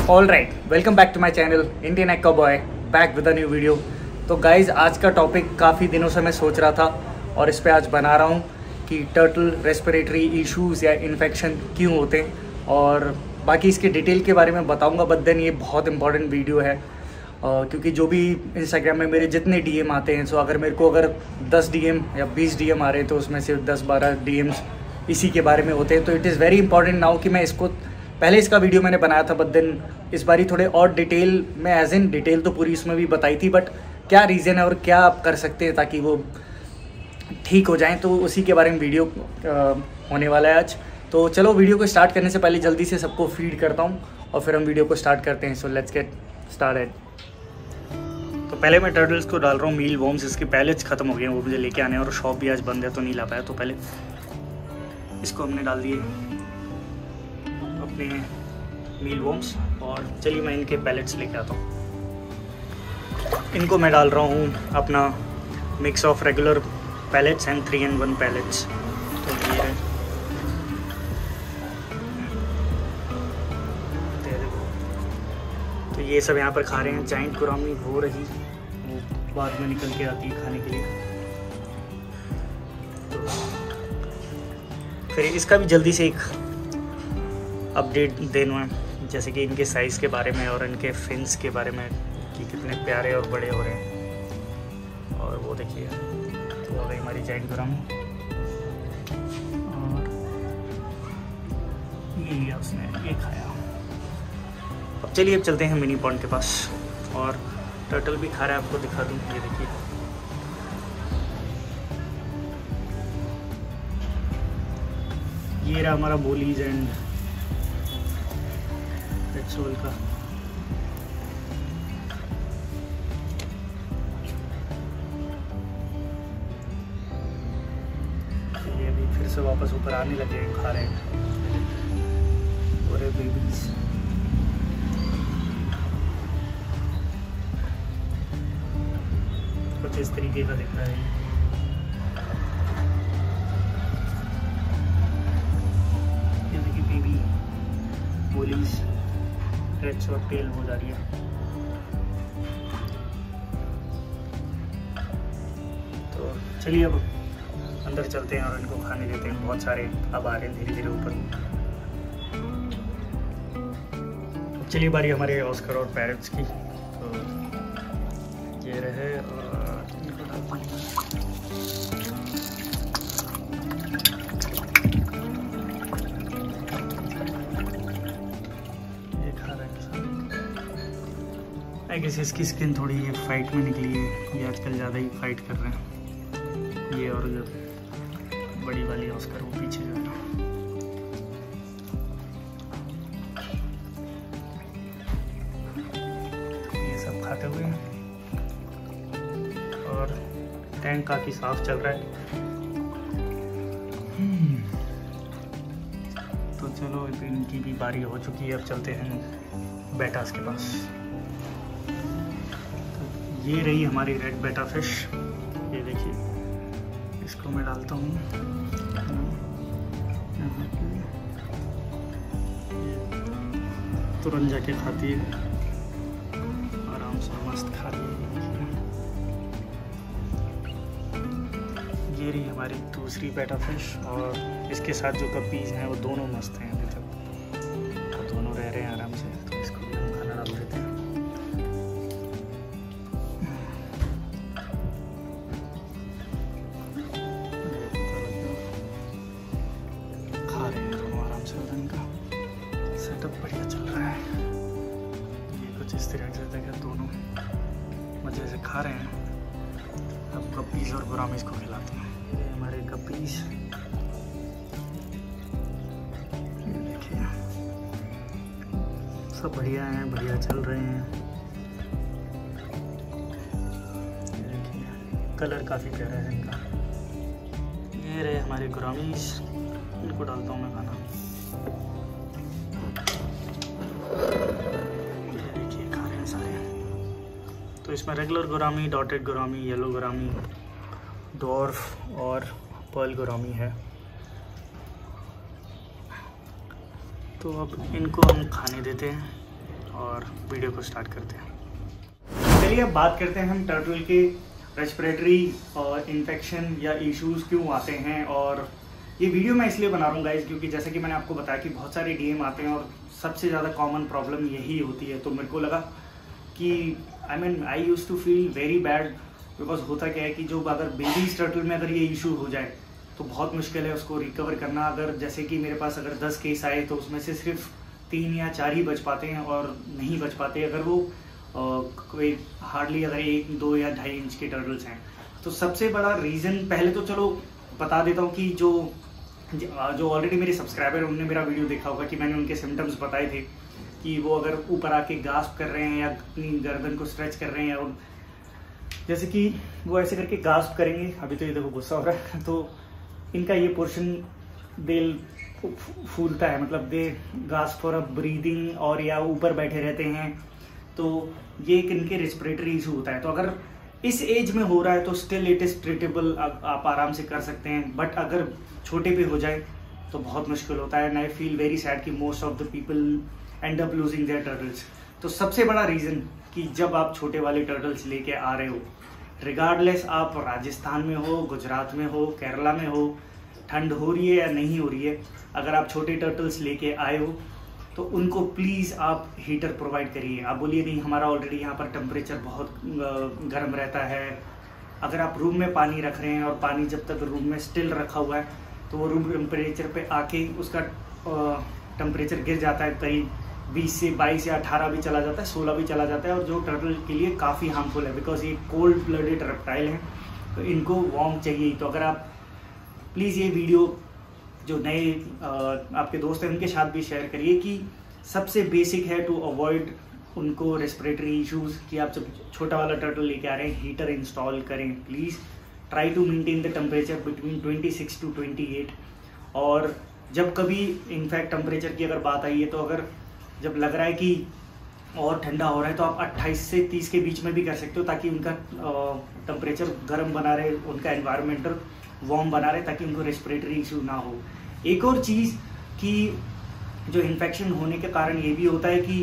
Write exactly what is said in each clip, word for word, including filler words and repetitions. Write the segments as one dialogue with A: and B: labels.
A: All right, welcome back to my channel Indian aqua boy, back with a new video. तो guys, आज का topic काफ़ी दिनों से मैं सोच रहा था और इस पे आज बना रहा हूँ कि टर्टल रेस्पिरेटरी इश्यूज़ या इन्फेक्शन क्यों होते हैं, और बाकी इसके डिटेल के बारे में बताऊँगा। बट देन ये बहुत इंपॉर्टेंट वीडियो है uh, क्योंकि जो भी इंस्टाग्राम में मेरे जितने डीएम आते हैं, सो अगर मेरे को अगर दस डीएम या बीस डीएम आ रहे हैं तो उसमें से दस बारह डीएम्स इसी के बारे में होते हैं। तो it is very important now कि मैं इसको, पहले इसका वीडियो मैंने बनाया था बट देन इस बारी थोड़े और डिटेल में, एज इन डिटेल तो पूरी इसमें भी बताई थी, बट क्या रीज़न है और क्या आप कर सकते हैं ताकि वो ठीक हो जाएं, तो उसी के बारे में वीडियो आ, होने वाला है आज। तो चलो वीडियो को स्टार्ट करने से पहले जल्दी से सबको फीड करता हूँ और फिर हम वीडियो को स्टार्ट करते हैं। So let's get started. तो पहले मैं टर्टल्स को डाल रहा हूँ मील वॉर्म्स। इसके पैलेट्स ख़त्म हो गए हैं, वो मुझे लेके आने हैं और शॉप भी आज बंद है तो नहीं ला पाया। तो पहले इसको हमने डाल दिए अपने मील वॉर्म्स, और चलिए मैं इनके पैलेट्स लेके आता हूँ। इनको मैं डाल रहा हूँ अपना mix of regular pellets and three and one pellets. तो ये है, तो ये सब यहाँ पर खा रहे हैं। जाइंट गुरामी हो रही, वो बाद में निकल के आती है खाने के लिए। तो फिर इसका भी जल्दी से एक अपडेट देना है, जैसे कि इनके साइज़ के बारे में और इनके फिन्स के बारे में कि कितने प्यारे और बड़े हो रहे हैं। और वो देखिए, तो हो गई हमारी जाइंट गुरामी, और ये लिया उसने, ये खाया। अब चलिए अब चलते हैं मिनी पॉन्ड के पास, और टर्टल भी खा रहा है, आपको दिखा दूँ। ये देखिए, ये रहा हमारा बोलीज एंड पेट्रोल का। ये भी फिर से वापस ऊपर आने लगे, खा रहे हैं पूरे बेबीज। कुछ इस तरीके का दिख रहा है। बोलीज हेड्स और टेल हो जा रही है। तो चलिए अब अंदर चलते हैं और इनको खाने देते हैं। बहुत सारे अब आ रहे हैं धीरे धीरे ऊपर। चलिए बारी हमारे ऑस्कर और पैरेट्स की। तो ये रहे, और इनको डालते हैं। आई गेस इसकी स्किन थोड़ी ये फाइट में निकली है, ये आजकल ज़्यादा ही फाइट कर रहे हैं। ये और जो बड़ी वाली ऑस्कर वो पीछे जा रहा है। ये सब खाते हुए हैं, और टैंक काफ़ी साफ चल रहा है। तो चलो इनकी भी बारी हो चुकी है, अब चलते हैं बेटास के पास। ये रही हमारी रेड बेटा फिश। ये देखिए, इसको मैं डालता हूँ तुरंत जाके खाती है, आराम से मस्त खा रही है। ये रही हमारी दूसरी बेटा फिश, और इसके साथ जो गप्पीज हैं वो दोनों मस्त हैं अभी तक, तो दोनों रह रहे हैं आराम से। तो इसको भी हम खाना डाल देते हैं। सेटअप बढ़िया चल रहा है। ये कुछ इस तरह से देखा, दोनों मजे से खा रहे हैं। अब गप्पीज और गुरामीज को खिलाते हैं। ये हमारे गप्पीज, ये देखिए सब बढ़िया हैं, बढ़िया चल रहे हैं। ये देखिए कलर काफ़ी प्यारा है इनका। ये रहे हमारे गुरामीज, इनको डालता हूँ मैं खाना। तो इसमें regular gourami, dotted gourami, yellow gourami, dwarf और पर्ल गुरामी है। तो अब इनको हम खाने देते हैं और वीडियो को स्टार्ट करते हैं। चलिए अब बात करते हैं हम टर्टल के रेस्पिरेटरी और इन्फेक्शन या इश्यूज क्यों आते हैं। और ये वीडियो मैं इसलिए बना रहा हूँ गाइज क्योंकि जैसे कि मैंने आपको बताया कि बहुत सारे डीएम आते हैं और सबसे ज़्यादा कॉमन प्रॉब्लम यही होती है। तो मेरे को लगा कि I mean I used to feel very bad because होता क्या है कि जो अगर बेबीज टर्टल में अगर ये इशू हो जाए तो बहुत मुश्किल है उसको रिकवर करना। अगर जैसे कि मेरे पास अगर दस केस आए तो उसमें से सिर्फ तीन या चार ही बच पाते हैं और नहीं बच पाते अगर वो कोई हार्डली अगर एक दो या ढाई इंच के टर्टल्स हैं। तो सबसे बड़ा रीज़न पहले तो चलो बता देता हूँ कि जो जो ऑलरेडी मेरे सब्सक्राइबर हैं उनने मेरा वीडियो देखा होगा कि मैंने उनके सिम्टम्स बताए थे कि वो अगर ऊपर आके गास्प कर रहे हैं या अपनी गर्दन को स्ट्रेच कर रहे हैं और जैसे कि वो ऐसे करके गास्प करेंगे, अभी तो ये देखो गुस्सा हो रहा है, तो इनका ये पोर्शन दिल फूलता है, मतलब they gasp for a breathing और या ऊपर बैठे रहते हैं, तो ये एक इनके रेस्पिरेटरी इशू होता है। तो अगर इस एज में हो रहा है तो स्टिल इट इज़ ट्रीटेबल, आप आराम से कर सकते हैं। बट अगर छोटे पे हो जाए तो बहुत मुश्किल होता है and I feel very sad कि most of the people end up losing their turtles. तो सबसे बड़ा रीज़न कि जब आप छोटे वाले टर्टल्स लेके आ रहे हो, रिगार्डलेस आप राजस्थान में हो, गुजरात में हो, केरला में हो, ठंड हो रही है या नहीं हो रही है, अगर आप छोटे टर्टल्स लेके आए हो तो उनको प्लीज़ आप हीटर प्रोवाइड करिए। आप बोलिए नहीं हमारा ऑलरेडी यहाँ पर टेम्परेचर बहुत गर्म रहता है। अगर आप रूम में पानी रख रहे हैं और पानी जब तक रूम में स्टिल रखा हुआ है तो वो रूम टेम्परेचर पे आके उसका टेम्परेचर गिर जाता है, करीब बीस से बाईस या अठारह भी चला जाता है, सोलह भी चला जाता है, और जो टर्टल के लिए काफ़ी हार्मफुल है बिकॉज ये कोल्ड ब्लडेड रेप्टाइल हैं तो इनको वार्म चाहिए। तो अगर आप प्लीज़ ये वीडियो जो नए आपके दोस्त हैं उनके साथ भी शेयर करिए कि सबसे बेसिक है टू अवॉइड उनको रेस्पिरेटरी इश्यूज कि आप जब छोटा वाला टर्टल लेके आ रहे हैं हीटर इंस्टॉल करें। Please try to maintain the temperature between twenty six to twenty eight. और जब कभी इनफैक्ट टेम्परेचर की अगर बात आई है तो अगर जब लग रहा है कि और ठंडा हो रहा है तो आप अट्ठाईस से तीस के बीच में भी कर सकते हो ताकि उनका टेम्परेचर गर्म बना रहे, उनका एनवायरमेंटल वार्म बना रहे ताकि उनको रेस्पिरेटरी इशू ना हो। एक और चीज़ कि जो इन्फेक्शन होने के कारण ये भी होता है कि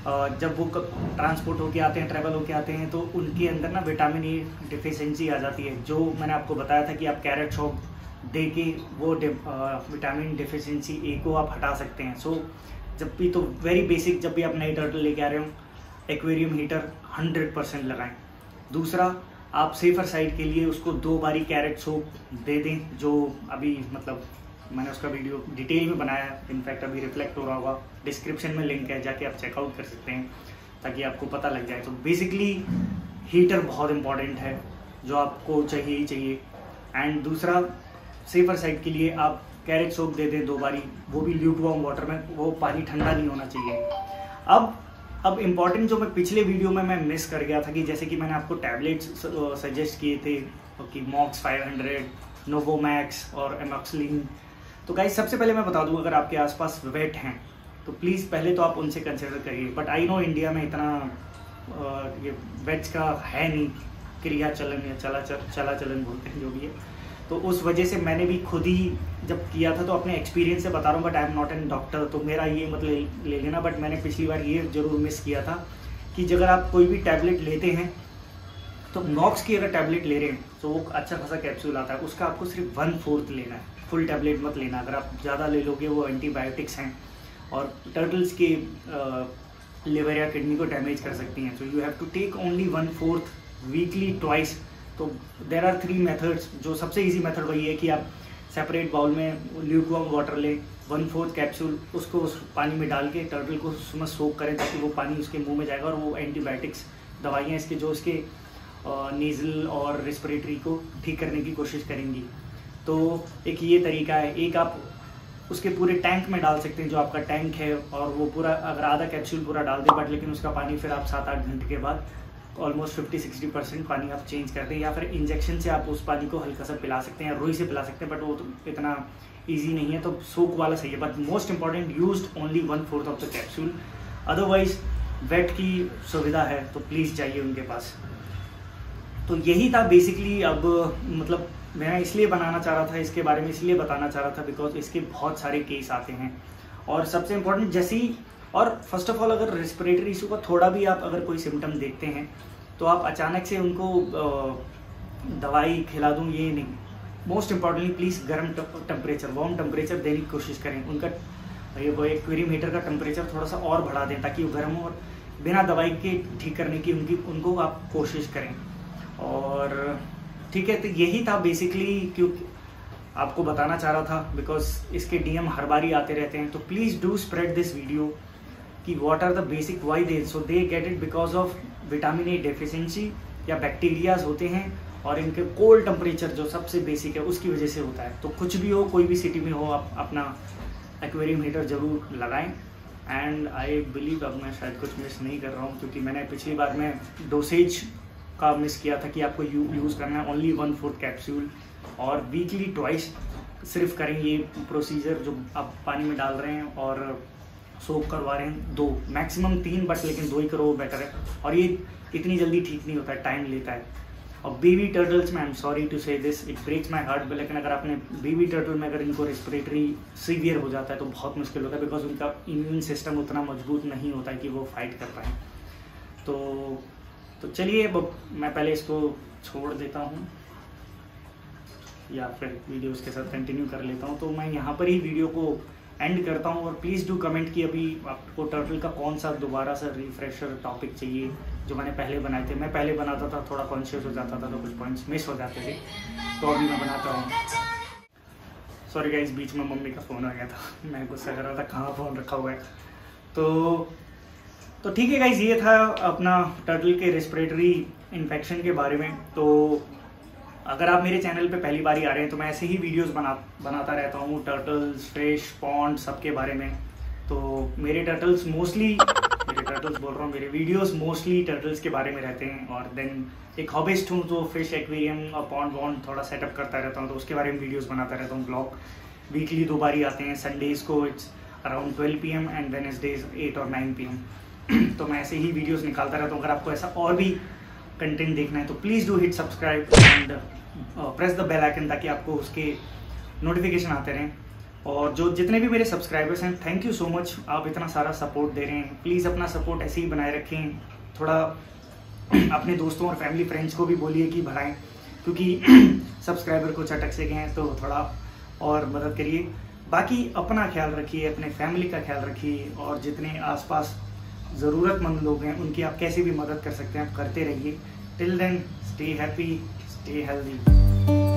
A: जब वो ट्रांसपोर्ट होके आते हैं, ट्रैवल होके आते हैं तो उनके अंदर ना विटामिन ए डिफिशिएंसी आ जाती है, जो मैंने आपको बताया था कि आप कैरेट शॉक दे के वो विटामिन डिफिशिएंसी ए को आप हटा सकते हैं। सो जब भी तो वेरी बेसिक, जब भी आप नए टर्टल लेके आ रहे हो एक्वेरियम हीटर हंड्रेड परसेंट लगाएं। दूसरा, आप सेफर साइड के लिए उसको दो बारी कैरेट सोप दे दें, जो अभी मतलब मैंने उसका वीडियो डिटेल में बनाया है, इनफैक्ट अभी रिफ्लेक्ट हो रहा होगा, डिस्क्रिप्शन में लिंक है, जाके आप चेकआउट कर सकते हैं ताकि आपको पता लग जाए। तो बेसिकली हीटर बहुत इंपॉर्टेंट है जो आपको चाहिए ही चाहिए। एंड दूसरा, सेफर साइड के लिए आप कैरेट सोप दे दें दो बारी, वो भी ल्यूकवार्म वाटर में, वो पानी ठंडा नहीं होना चाहिए। अब अब इम्पॉर्टेंट जो मैं पिछले वीडियो में मैं मिस कर गया था कि जैसे कि मैंने आपको टैबलेट्स सजेस्ट किए थे कि मॉक्स फाइव हंड्रेड, नोवोमैक्स और एमॉक्सिलिन। तो गाइस सबसे पहले मैं बता दूं, अगर आपके आसपास वेट हैं तो प्लीज़ पहले तो आप उनसे कंसिडर करिए। बट आई नो इंडिया में इतना ये वेट्स का है नहीं, क्रिया चलन या चला चला चलन बोलते हैं जो भी है, तो उस वजह से मैंने भी खुद ही जब किया था तो अपने एक्सपीरियंस से बता रहा हूँ। But I am not an doctor, तो मेरा ये मतलब ले लेना। बट मैंने पिछली बार ये जरूर मिस किया था कि अगर आप कोई भी टैबलेट लेते हैं तो मॉक्स की अगर टैबलेट ले रहे हैं तो वो अच्छा खासा कैप्सूल आता है, उसका आपको सिर्फ वन फोर्थ लेना है, फुल टैबलेट मत लेना। अगर आप ज़्यादा ले लोगे वो एंटीबायोटिक्स हैं और टर्टल्स के लिवर या किडनी को डैमेज कर सकती हैं। So you have to take only one fourth weekly twice. तो देर आर थ्री मेथड्स। जो सबसे इजी मेथड वही है कि आप सेपरेट बाउल में ल्यूकवार्म वाटर लें, वन फोर्थ कैप्सूल उसको उस पानी में डाल के टर्टल को उसमें सोक करें ताकि वो पानी उसके मुंह में जाएगा और वो एंटीबायोटिक्स दवाइयाँ इसके जो इसके नेज़ल और रेस्पिरेटरी को ठीक करने की कोशिश करेंगी। तो एक ये तरीका है। एक आप उसके पूरे टैंक में डाल सकते हैं, जो आपका टैंक है, और वो पूरा अगर आधा कैप्सूल पूरा डाल दें, बट लेकिन उसका पानी फिर आप सात आठ घंटे के बाद ऑलमोस्ट फिफ्टी सिक्सटी परसेंट पानी आप चेंज कर दें, या फिर इंजेक्शन से आप उस पानी को हल्का सा पिला सकते हैं या रुई से पिला सकते हैं, बट वो तो इतना ईजी नहीं है, तो सोक वाला सही है। But most important, used only one fourth of the capsule. Otherwise वेट की सुविधा है तो प्लीज़ जाइए उनके पास। तो यही था बेसिकली। अब मतलब मैं इसलिए बनाना चाह रहा था, इसके बारे में इसलिए बताना चाह रहा था बिकॉज इसके बहुत सारे केस आते हैं। और सबसे इम्पोर्टेंट, जैसे ही और फर्स्ट ऑफ ऑल अगर रेस्पिरेटरी इशू का थोड़ा भी आप अगर कोई सिम्टम देखते हैं तो आप अचानक से उनको दवाई खिला दूँ ये नहीं। मोस्ट इम्पॉर्टेंटली प्लीज़ गर्म टेम्परेचर, वार्म टेम्परेचर देने की कोशिश करें। उनका ये वो एक्वेरियम हीटर का टेम्परेचर थोड़ा सा और बढ़ा दें ताकि वो गर्म हो, और बिना दवाई के ठीक करने की उनकी उनको आप कोशिश करें। और ठीक है, तो यही था बेसिकली, क्योंकि आपको बताना चाह रहा था बिकॉज इसके डीएम हर बार ही आते रहते हैं। तो please do spread this video कि what are the basic why they so they get it because of vitamin A deficiency या बैक्टीरियाज होते हैं, और इनके कोल्ड टेम्परेचर जो सबसे बेसिक है उसकी वजह से होता है। तो कुछ भी हो, कोई भी सिटी में हो, आप अपना एक्वेरियम हीटर जरूर लगाएं। एंड आई बिलीव अब मैं शायद कुछ मिस नहीं कर रहा हूँ, क्योंकि मैंने पिछली बार में डोसेज का मिस किया था कि आपको यू, यूज़ करना है ओनली वन फोर्थ कैप्सूल, और वीकली ट्वाइस सिर्फ करें ये प्रोसीजर जो आप पानी में डाल रहे हैं और सोप करवा रहे हैं। दो मैक्सिमम तीन, बट लेकिन दो ही करो बेटर है। और ये इतनी जल्दी ठीक नहीं होता है, टाइम लेता है। और बेबी टर्टल्स में I am sorry to say this, it breaks my heart, लेकिन अगर आपने बेबी टर्टल में अगर इनको रेस्पिरेटरी सीवियर हो जाता है तो बहुत मुश्किल होता है, बिकॉज उनका इम्यून सिस्टम उतना मजबूत नहीं होता है कि वो फाइट कर पाए। तो तो चलिए अब मैं पहले इसको छोड़ देता हूँ या फिर वीडियो उसके साथ कंटिन्यू कर लेता हूँ। तो मैं यहाँ पर ही वीडियो को एंड करता हूँ, और प्लीज़ डू कमेंट कि अभी आपको टर्टल का कौन सा दोबारा सा रिफ्रेशर टॉपिक चाहिए जो मैंने पहले बनाए थे। मैं पहले बनाता था, थोड़ा कॉन्शियस हो जाता था तो कुछ पॉइंट्स मिस हो जाते थे, तो अभी मैं बनाता हूँ। सॉरी गाइस, बीच में मम्मी का फ़ोन आ गया था, मैं गुस्सा कर रहा था कहाँ फ़ोन रखा हुआ है। तो तो ठीक है गाइस, ये था अपना टर्टल के रेस्पिरेटरी इन्फेक्शन के बारे में। तो अगर आप मेरे चैनल पे पहली बार ही आ रहे हैं तो मैं ऐसे ही वीडियोस बना बनाता रहता हूँ, टर्टल्स, फिश, पॉन्ड सबके बारे में। तो मेरे टर्टल्स मोस्टली मेरे टर्टल्स बोल रहा हूँ मेरे वीडियोस मोस्टली टर्टल्स के बारे में रहते हैं। और देन एक हॉबिस्ट हूँ तो फिश एक्वेरियम और पॉन्ड वॉन्ड थोड़ा सेटअप करता रहता हूँ, तो उसके बारे में वीडियोज़ बनाता रहता हूँ। ब्लॉग वीकली दो बार ही आते हैं, संडेज़ को it's around twelve P M and Wednesdays at और नाइन पी एम। तो मैं ऐसे ही वीडियोज़ निकालता रहता हूँ। अगर आपको ऐसा और भी कंटेंट देखना है तो please do hit subscribe and press the bell icon, ताकि आपको उसके नोटिफिकेशन आते रहें। और जो जितने भी मेरे सब्सक्राइबर्स हैं, थैंक यू सो मच, आप इतना सारा सपोर्ट दे रहे हैं। प्लीज़ अपना सपोर्ट ऐसे ही बनाए रखें। थोड़ा अपने दोस्तों और फैमिली फ्रेंड्स को भी बोलिए कि बढ़ाएं, क्योंकि सब्सक्राइबर को चटक से गए हैं, तो थोड़ा और मदद करिए। बाकी अपना ख्याल रखिए, अपने फैमिली का ख्याल रखिए, और जितने आसपास ज़रूरतमंद लोग हैं उनकी आप कैसे भी मदद कर सकते हैं आप करते रहिए। Till then stay happy, stay healthy.